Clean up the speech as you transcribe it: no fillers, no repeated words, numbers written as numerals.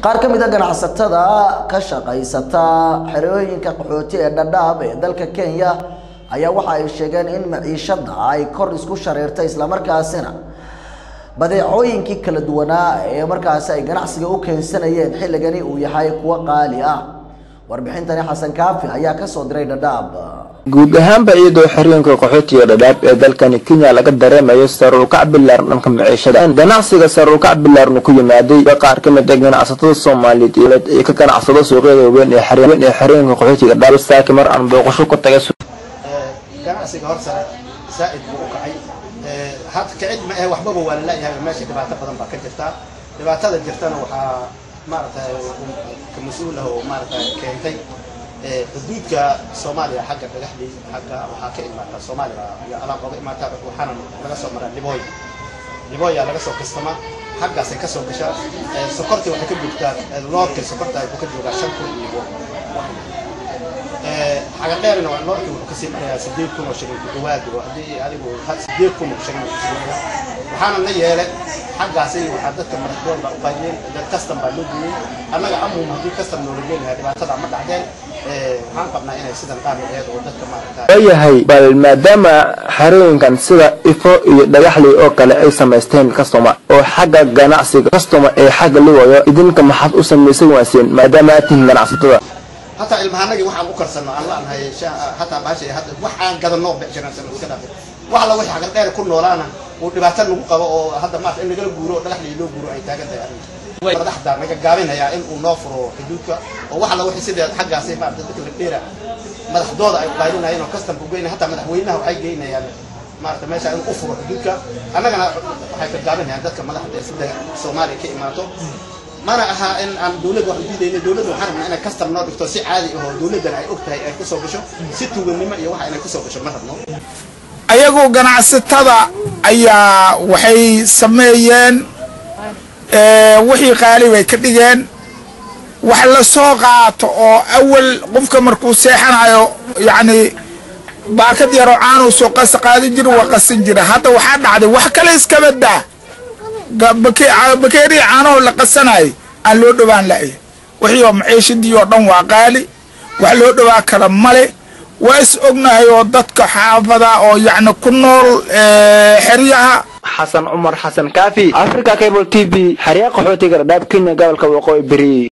qaar ka mid ah ganacsatada ka shaqaysata xerooyinka qaxooti ee Dadaab ee dalka Kenya ayaa waxa ay sheegeen in maciishada ay kor isku shareertay isla markaasina badeecooyinkii kala duwanaa ee markaas ay ganacsiga u keensanayeen xilligani uu yahay kuwa qaali ah. warbixintani Xasan Kaafi ayaa ka soo diray Dadaab. guud ahaanba iyadoo xerooyinka qaxootiga Dadaab ee dalkani Kenya laga dareemayo sare u kac bilaaran dhanka maciishada ganacsiga sare u kac bilaaran ku yimaaday qaar ka mid ah ganacsatada Soomaaliyeed ee ka ganacsada suuqyada weyn ee xerooyinka qaxootiga Dadaab saaki mar aan booqasho ku tagay ganacsiga horta saaid buu kacay hadda kacid ma ah waxba waa la yahay meesha dhibaato badan baa ka jirta dhibaatada jirtana waxa maartay ka mas'uul ah oo maartay keentay xuduudka Soomaaliya xagga dhagaxdii xagga waxa ka imaata Soomaaliya iyo alaab uga imaata waxana laga soo maraa Liboy laga soo kastama xaggaas ay ka soo gashaa sokorta waxa ka joogtaa loorka sokorta ay ku joogaa 5 kun iyo حاجة غير إنه النورك وكسيم عليها سديد كم وشرين كدواد وهذه هذه وهذا سديد كم وشرين وحنا نيجي لك حاجة عسير وحدث مرتبون بقايين الكاستم بالوجي أنا عمو مهدي كاستم نورجين هذه بعد طبعا ما بعدين وحنا قبنا هنا سيدا قامل هذا وده كمان أي هاي بل ما دام حرين كان سيدا إفو يدريحلي أو كلا أي سمستين كاستما أو حاجة جناعسي كاستما أي حاجة اللي هو إذن كمحط أسمى سواسين ما دام أتين جناعسي ترى حتى المهنجي وحنا بكرسنا الله أن هي حتى ماشي حتى وحنا قدر نوع بيجنا سنة كذا وحلا وحنا حاجة غير كل نورانا ودبعتنا نبقى هذا ما إنه قال جورو ده اللي له جورو أي تاجر ده يعني وده حدا ما جابين هي إن ونافرو حدودك وحلا وحنا سيد حاجة عسير ما بدك الكبيرة ما حدود أي قايلون هنا كاستم بقولنا حتى ما دحوينا وحاجينا يعني ما ماشي إن أفرو حدودك أنا حاجة جابين هي ذاتك ما حدا سيد سومالي كي إماته ما رأها إن عن دولة واحدة إن دولة وحرم أنا كاستم نار بتوسيع عادي هو دولة ده أي أكتر أي كسر بشو ست وجنيمة يوحى أنا كسر بشو مرة نو أيقو جناع ستة أيا وحي سميين وحي قالي وكذين وحلا سوقات أو أول قفك مركوز سيحنا يعني باكد يروعانو سوق سقادي جرو وقسنجر هذا وحد عادي وحكليس كبده بكيري عانو لقسناي aan loo dhawaan laay wixii maciishadii oo dhan waa qaali wax loo dhawaa kala male waa is ognahay oo dadka xaafada oo yaani ku nool xiriyaha Xasan Umar Xasan Kaafi Africa Cable TV xariiq qaxootiga Dadaab Kenya gobolka Waqooyi Bari